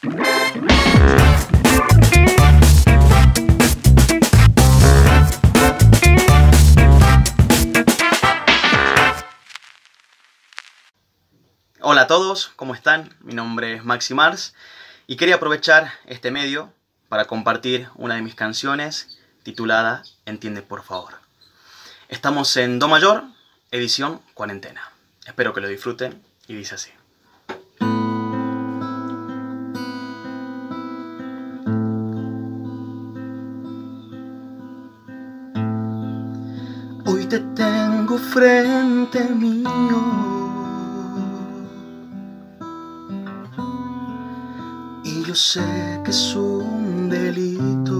Hola a todos, ¿cómo están? Mi nombre es Maxi Mars y quería aprovechar este medio para compartir una de mis canciones titulada Entiende por favor. Estamos en Do mayor, edición cuarentena. Espero que lo disfruten y dice así. Hoy te tengo frente mío y yo sé que es un delito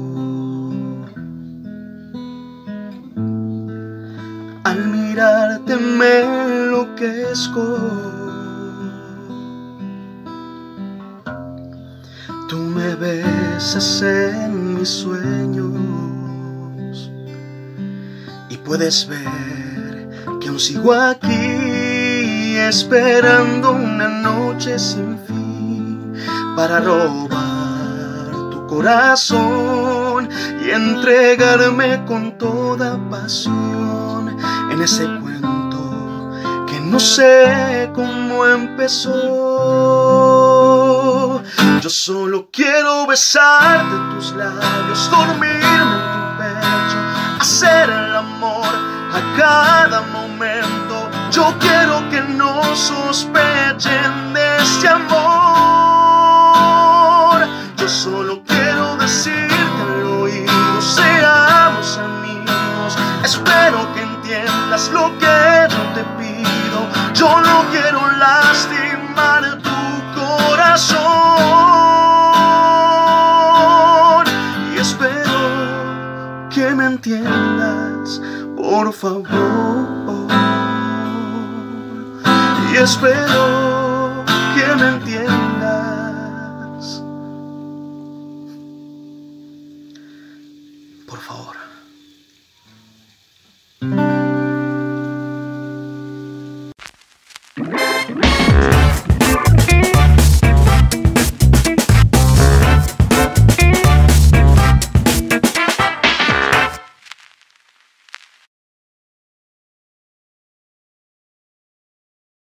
al mirarte me enloquezco. Tú me besas en mis sueños y puedes ver que aún sigo aquí esperando una noche sin fin para robar tu corazón y entregarme con toda pasión en ese cuento que no sé cómo empezó. Yo solo quiero besarte tus labios, dormirme en tu pecho, hacer el amor a cada momento. Yo quiero que no sospechen de este amor. Yo solo quiero decirte al oído, seamos amigos. Espero que entiendas lo que yo te pido. Yo no quiero lastimar tu corazón y espero que me entiendas, por favor. Y espero que me entiendas, por favor.